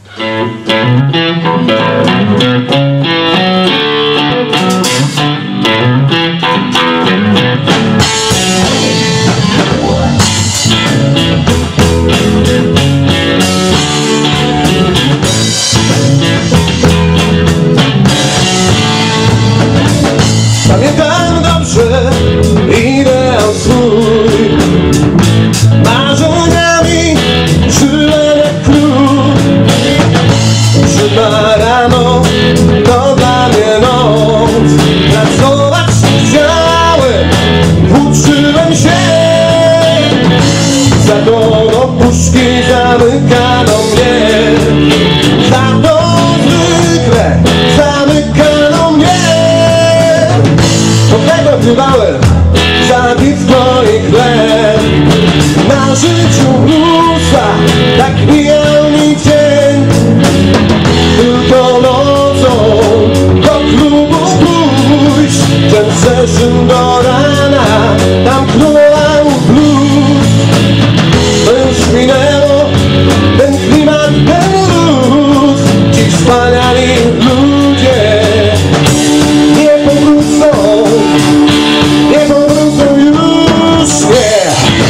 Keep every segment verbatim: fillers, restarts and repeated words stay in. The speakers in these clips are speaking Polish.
Pamiętam dobrze ideał swój, marzeniami żyłem jak król. Siódma rano to dla mnie noc, pracować chciałem, uczyłem się. Za to do puszki zamykano mnie, za to zwykle zamykano mnie. Do tego bywałem za piwko i chleb. Na życiu mnóstwa, tak mijał mi dzień. Tylko nocą do klubu pójść, ten session do rana, tam królował blues. To już minęło, ten klimat, ten luz. Ci wspaniali ludzie nie powrócą, nie powrócą już, nie.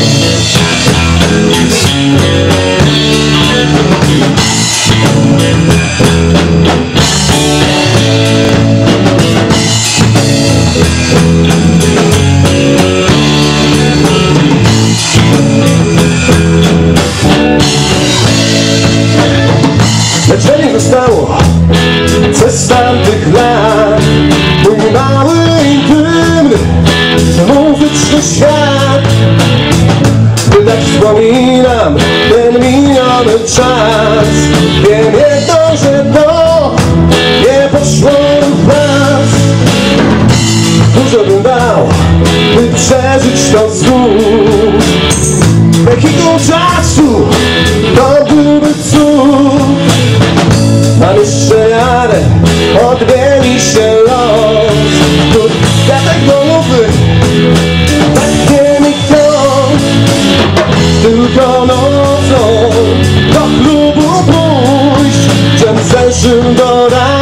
Leczenie zostało przez tamtych lat. Mój mały, intymny, muzyczny świat. Gdy tak wspominam ten miniony czas, wiem jedno, że to nie poszło w nas. Dużo bym dał, by przeżyć to znów. Takiego czasu to byłby cud. Mam jeszcze jadę, odmieni się los. Tu kwiatek goluby, tak nie mi to. Tylko nocą do klubu pójść, czym zeszł do rana.